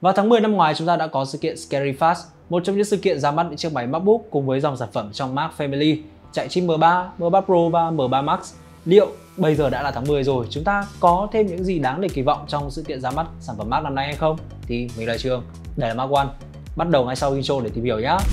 Vào tháng 10 năm ngoái, chúng ta đã có sự kiện Scary Fast, một trong những sự kiện ra mắt những chiếc máy MacBook cùng với dòng sản phẩm trong Mac Family, chạy chip M3, M3 Pro và M3 Max. Liệu bây giờ đã là tháng 10 rồi, chúng ta có thêm những gì đáng để kỳ vọng trong sự kiện ra mắt sản phẩm Mac năm nay hay không? Thì mình là Trường, đây là Mac One. Bắt đầu ngay sau intro để tìm hiểu nhé.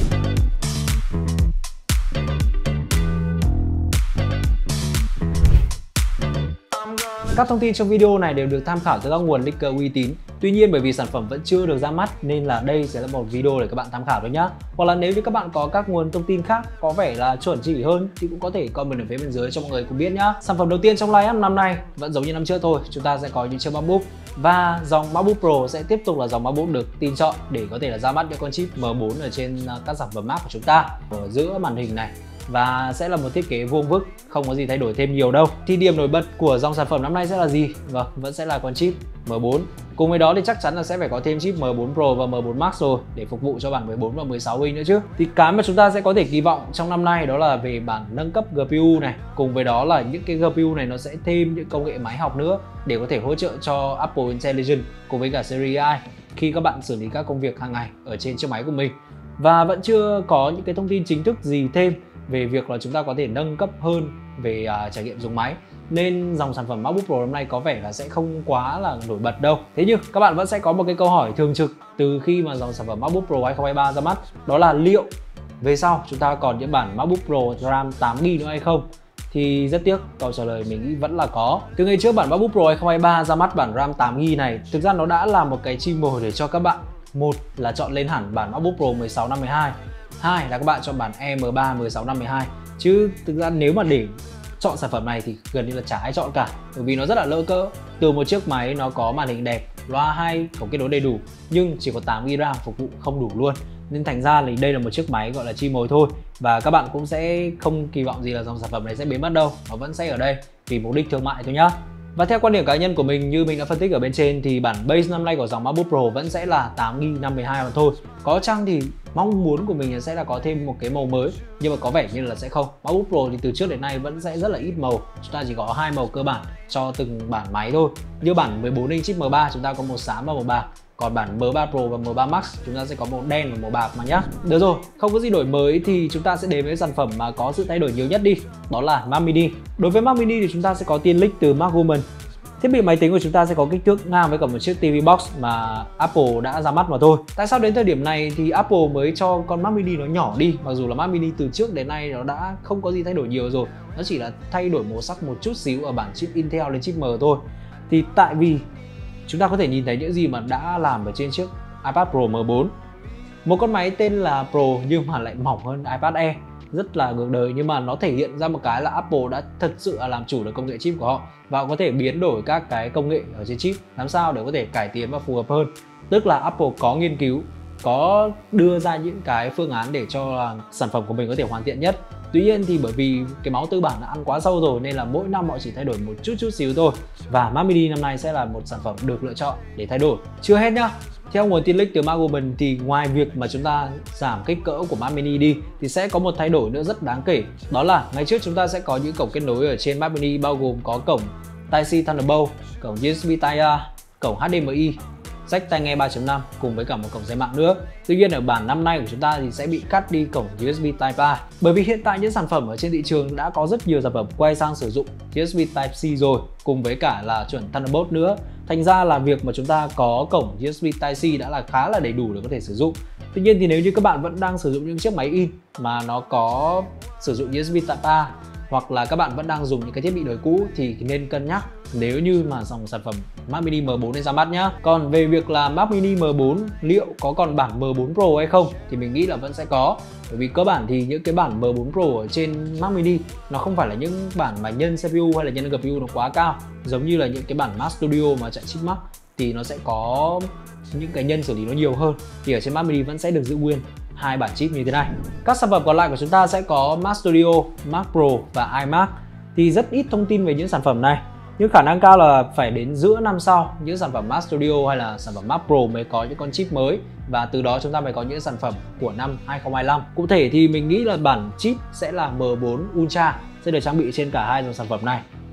Các thông tin trong video này đều được tham khảo từ các nguồn leaker uy tín. Tuy nhiên, bởi vì sản phẩm vẫn chưa được ra mắt nên là đây sẽ là một video để các bạn tham khảo thôi nhé. Hoặc là nếu như các bạn có các nguồn thông tin khác có vẻ là chuẩn chỉ hơn thì cũng có thể comment ở phía bên dưới cho mọi người cùng biết nhé. Sản phẩm đầu tiên trong lineup năm nay vẫn giống như năm trước thôi, chúng ta sẽ có những chiếc MacBook và dòng MacBook Pro sẽ tiếp tục là dòng MacBook được tin chọn để có thể là ra mắt những con chip M4 ở trên các sản phẩm Mac của chúng ta ở giữa màn hình này. Và sẽ là một thiết kế vuông vức, không có gì thay đổi thêm nhiều đâu. Thì điểm nổi bật của dòng sản phẩm năm nay sẽ là gì? Vâng, vẫn sẽ là con chip M4. Cùng với đó thì chắc chắn là sẽ phải có thêm chip M4 Pro và M4 Max rồi để phục vụ cho bản 14 và 16 inch nữa chứ. Thì cái mà chúng ta sẽ có thể kỳ vọng trong năm nay đó là về bản nâng cấp GPU này. Cùng với đó là những cái GPU này nó sẽ thêm những công nghệ máy học nữa để có thể hỗ trợ cho Apple Intelligence cùng với cả Siri AI khi các bạn xử lý các công việc hàng ngày ở trên chiếc máy của mình. Và vẫn chưa có những cái thông tin chính thức gì thêm về việc là chúng ta có thể nâng cấp hơn về trải nghiệm dùng máy, nên dòng sản phẩm MacBook Pro năm nay có vẻ là sẽ không quá là nổi bật đâu. Thế nhưng các bạn vẫn sẽ có một cái câu hỏi thường trực từ khi mà dòng sản phẩm MacBook Pro 2023 ra mắt, đó là liệu về sau chúng ta còn những bản MacBook Pro RAM 8GB nữa hay không? Thì rất tiếc, câu trả lời mình nghĩ vẫn là có. Từ ngày trước bản MacBook Pro 2023 ra mắt bản RAM 8GB này, thực ra nó đã là một cái chim mồi để cho các bạn, một là chọn lên hẳn bản MacBook Pro 16/52, hai là các bạn chọn bản M3 16/52. Chứ thực ra nếu mà để chọn sản phẩm này thì gần như là chả ai chọn cả, bởi vì nó rất là lỡ cỡ. Từ một chiếc máy nó có màn hình đẹp, loa hay, cổng kết nối đầy đủ, nhưng chỉ có 8GB RAM phục vụ không đủ luôn. Nên thành ra thì đây là một chiếc máy gọi là chim mồi thôi. Và các bạn cũng sẽ không kỳ vọng gì là dòng sản phẩm này sẽ biến mất đâu, nó vẫn sẽ ở đây vì mục đích thương mại thôi nhá. Và theo quan điểm cá nhân của mình, như mình đã phân tích ở bên trên, thì bản base năm nay của dòng MacBook Pro vẫn sẽ là 8GB 512 mà thôi. Có chăng thì mong muốn của mình sẽ là có thêm một cái màu mới, nhưng mà có vẻ như là sẽ không. MacBook Pro thì từ trước đến nay vẫn sẽ rất là ít màu, chúng ta chỉ có 2 màu cơ bản cho từng bản máy thôi. Như bản 14 inch chip M3 chúng ta có màu xám và màu bạc, còn bản M3 Pro và M3 Max chúng ta sẽ có màu đen và màu bạc mà nhá. Được rồi, không có gì đổi mới thì chúng ta sẽ đến với sản phẩm mà có sự thay đổi nhiều nhất đi, đó là Mac Mini. Đối với Mac Mini thì chúng ta sẽ có tiên lích từ Mac Woman. Thiết bị máy tính của chúng ta sẽ có kích thước ngang với cả một chiếc TV Box mà Apple đã ra mắt mà thôi. Tại sao đến thời điểm này thì Apple mới cho con Mac Mini nó nhỏ đi, mặc dù là Mac Mini từ trước đến nay nó đã không có gì thay đổi nhiều rồi, nó chỉ là thay đổi màu sắc một chút xíu ở bản chip Intel lên chip M thôi. Thì tại vì chúng ta có thể nhìn thấy những gì mà đã làm ở trên chiếc iPad Pro M4, một con máy tên là Pro nhưng mà lại mỏng hơn iPad Air, rất là ngược đời, nhưng mà nó thể hiện ra một cái là Apple đã thật sự là làm chủ được công nghệ chip của họ và có thể biến đổi các cái công nghệ ở trên chip làm sao để có thể cải tiến và phù hợp hơn. Tức là Apple có nghiên cứu, có đưa ra những cái phương án để cho sản phẩm của mình có thể hoàn thiện nhất. Tuy nhiên thì bởi vì cái máu tư bản đã ăn quá sâu rồi nên là mỗi năm họ chỉ thay đổi một chút xíu thôi. Và Mac Mini năm nay sẽ là một sản phẩm được lựa chọn để thay đổi. Chưa hết nhá. Theo nguồn tin leak từ Mac Woman thì ngoài việc mà chúng ta giảm kích cỡ của Mac Mini đi thì sẽ có một thay đổi nữa rất đáng kể. Đó là ngày trước chúng ta sẽ có những cổng kết nối ở trên Mac Mini bao gồm có cổng Type-C Thunderbolt, cổng USB Type-A, cổng HDMI, jack tai nghe 3.5 cùng với cả một cổng dây mạng nữa. Tuy nhiên ở bản năm nay của chúng ta thì sẽ bị cắt đi cổng USB Type-A, bởi vì hiện tại những sản phẩm ở trên thị trường đã có rất nhiều sản phẩm quay sang sử dụng USB Type-C rồi, cùng với cả là chuẩn Thunderbolt nữa. Thành ra là việc mà chúng ta có cổng USB Type-C đã là khá là đầy đủ để có thể sử dụng. Tuy nhiên thì nếu như các bạn vẫn đang sử dụng những chiếc máy in mà nó có sử dụng USB Type-A, hoặc là các bạn vẫn đang dùng những cái thiết bị đời cũ thì nên cân nhắc nếu như mà dòng sản phẩm Mac Mini M4 nên ra mắt nhá. Còn về việc là Mac Mini M4 liệu có còn bản M4 Pro hay không thì mình nghĩ là vẫn sẽ có. Bởi vì cơ bản thì những cái bản M4 Pro ở trên Mac Mini nó không phải là những bản mà nhân CPU hay là nhân GPU nó quá cao, giống như là những cái bản Mac Studio mà chạy chip Mac thì nó sẽ có những cái nhân xử lý nó nhiều hơn. Thì ở trên Mac Mini vẫn sẽ được giữ nguyên hai bản chip như thế này. Các sản phẩm còn lại của chúng ta sẽ có Mac Studio, Mac Pro và iMac. Thì rất ít thông tin về những sản phẩm này, nhưng khả năng cao là phải đến giữa năm sau những sản phẩm Mac Studio hay là sản phẩm Mac Pro mới có những con chip mới, và từ đó chúng ta mới có những sản phẩm của năm 2025. Cụ thể thì mình nghĩ là bản chip sẽ là M4 Ultra sẽ được trang bị trên cả hai dòng sản phẩm này,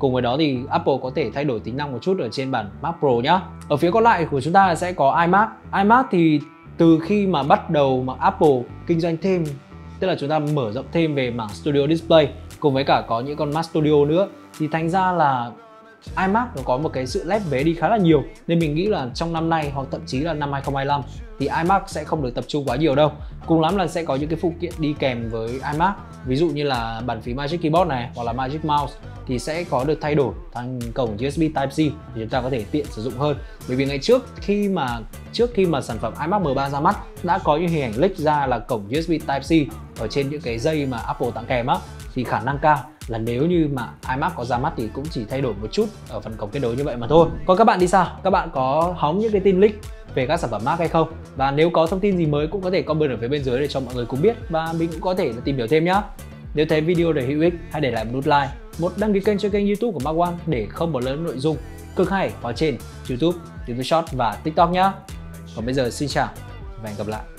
Cùng với đó thì Apple có thể thay đổi tính năng một chút ở trên bản Mac Pro nhá. Ở phía còn lại của chúng ta sẽ có iMac. iMac thì từ khi mà bắt đầu mà Apple kinh doanh thêm, tức là chúng ta mở rộng thêm về mảng Studio Display cùng với cả có những con Mac Studio nữa, thì thành ra là iMac nó có một cái sự lép vế đi khá là nhiều. Nên mình nghĩ là trong năm nay hoặc thậm chí là năm 2025 thì iMac sẽ không được tập trung quá nhiều đâu. Cùng lắm là sẽ có những cái phụ kiện đi kèm với iMac, ví dụ như là bàn phím Magic Keyboard này hoặc là Magic Mouse thì sẽ có được thay đổi thành cổng USB Type-C thì chúng ta có thể tiện sử dụng hơn. Bởi vì ngày trước khi mà sản phẩm iMac M3 ra mắt đã có những hình ảnh leak ra là cổng USB Type-C ở trên những cái dây mà Apple tặng kèm á, thì khả năng cao là nếu như mà iMac có ra mắt thì cũng chỉ thay đổi một chút ở phần cổng kết nối như vậy mà thôi. Còn các bạn thì sao? Các bạn có hóng những cái tin leak về các sản phẩm Mac hay không? Và nếu có thông tin gì mới cũng có thể comment ở phía bên dưới để cho mọi người cùng biết và mình cũng có thể là tìm hiểu thêm nhá. Nếu thấy video này hữu ích, hãy để lại một nút like, một đăng ký kênh cho kênh YouTube của Mark One để không bỏ lỡ nội dung cực hay có trên YouTube, YouTube Short và TikTok nhá. Còn bây giờ xin chào và hẹn gặp lại.